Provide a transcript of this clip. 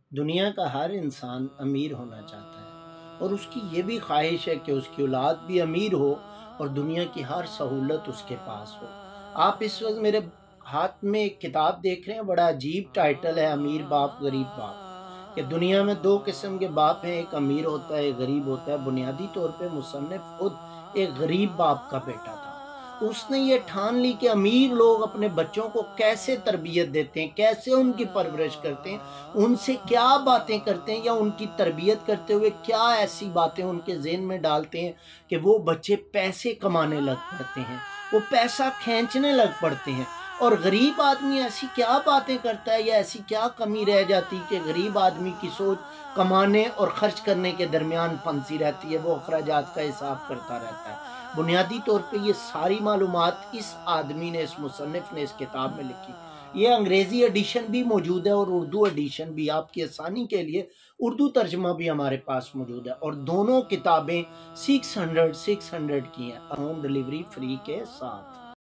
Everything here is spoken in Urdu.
دنیا کا ہر انسان امیر ہونا چاہتا ہے اور اس کی یہ بھی خواہش ہے کہ اس کی اولاد بھی امیر ہو اور دنیا کی ہر سہولت اس کے پاس ہو۔ آپ اس وقت میرے ہاتھ میں ایک کتاب دیکھ رہے ہیں، بڑا عجیب ٹائٹل ہے، امیر باپ غریب باپ، کہ دنیا میں دو قسم کے باپ ہیں، ایک امیر ہوتا ہے ایک غریب ہوتا ہے۔ بنیادی طور پہ مصنف خود ایک غریب باپ کا بیٹا تھا۔ اس نے یہ ٹھان لی کہ امیر لوگ اپنے بچوں کو کیسے تربیت دیتے ہیں، کیسے ان کی پرورش کرتے ہیں، ان سے کیا باتیں کرتے ہیں، یا ان کی تربیت کرتے ہوئے کیا ایسی باتیں ان کے ذہن میں ڈالتے ہیں کہ وہ بچے پیسے کمانے لگ پڑتے ہیں، وہ پیسہ کھینچنے لگ پڑتے ہیں۔ اور غریب آدمی ایسی کیا باتیں کرتا ہے یا ایسی کیا کمی رہ جاتی کہ غریب آدمی کی سوچ کمانے اور خرچ کرنے کے درمیان پھنسی رہتی ہے، وہ اخراجات کا حساب کرتا رہتا ہے۔ بنیادی طور پہ یہ ساری معلومات اس آدمی نے، اس مصنف نے اس کتاب میں لکھی۔ یہ انگریزی ایڈیشن بھی موجود ہے اور اردو ایڈیشن بھی، آپ کی آسانی کے لیے اردو ترجمہ بھی ہمارے پاس موجود ہے، اور دونوں کتابیں 600 کی ہیں، ہوم ڈیلیوری فری کے ساتھ۔